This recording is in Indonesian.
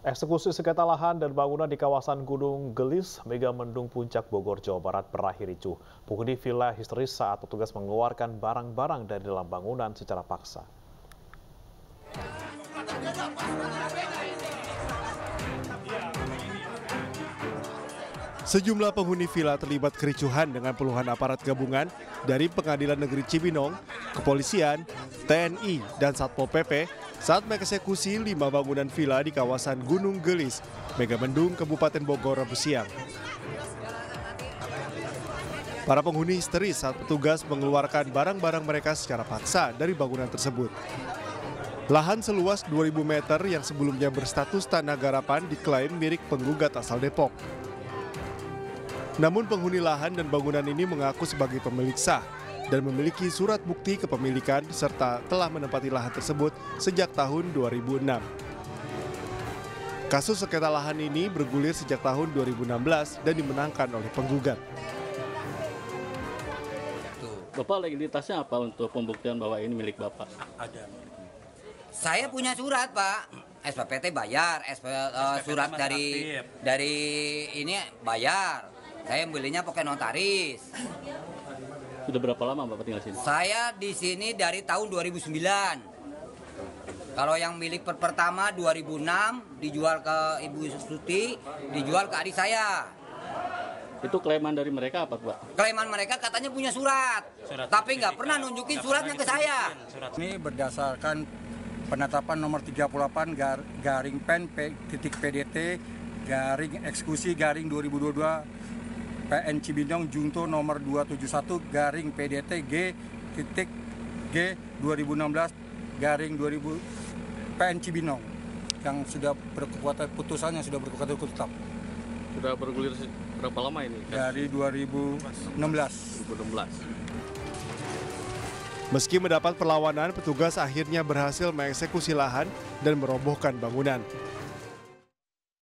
Eksekusi sengketa lahan dan bangunan di kawasan Gunung Gelis, Megamendung Puncak Bogor, Jawa Barat berakhir ricuh. Penghuni villa histeris saat petugas mengeluarkan barang-barang dari dalam bangunan secara paksa. Sejumlah penghuni villa terlibat kericuhan dengan puluhan aparat gabungan dari Pengadilan Negeri Cibinong, Kepolisian, TNI, dan Satpol PP saat mengeksekusi 5 bangunan villa di kawasan Gunung Gelis, Megamendung, Kabupaten Bogor, Rabu siang. Para penghuni histeris saat petugas mengeluarkan barang-barang mereka secara paksa dari bangunan tersebut. Lahan seluas 2.000 meter yang sebelumnya berstatus tanah garapan diklaim milik penggugat asal Depok. Namun penghuni lahan dan bangunan ini mengaku sebagai pemilik sah dan memiliki surat bukti kepemilikan serta telah menempati lahan tersebut sejak tahun 2006. Kasus sengketa lahan ini bergulir sejak tahun 2016 dan dimenangkan oleh penggugat. Bapak legalitasnya apa untuk pembuktian bahwa ini milik Bapak? Ada. Saya punya surat, Pak. SPPT bayar, surat dari ini bayar. Saya belinya pakai notaris. Sudah berapa lama Bapak tinggal sini? Saya di sini dari tahun 2009. Kalau yang milik pertama 2006 dijual ke Ibu Suti, dijual ke adik saya. Itu klaiman dari mereka apa, Pak? Klaiman mereka katanya punya surat tapi nggak pernah nunjukin suratnya ke saya. Ini berdasarkan penetapan nomor 38 garing pen PDT garing eksekusi garing 2022 PN Cibinong Junto nomor 271 garing PDT G 2016 garing 2000 PN Cibinong yang sudah berkekuatan putusannya sudah berkekuatan tetap. Sudah bergulir berapa lama ini? Dari 2016. Meski mendapat perlawanan, petugas akhirnya berhasil mengeksekusi lahan dan merobohkan bangunan.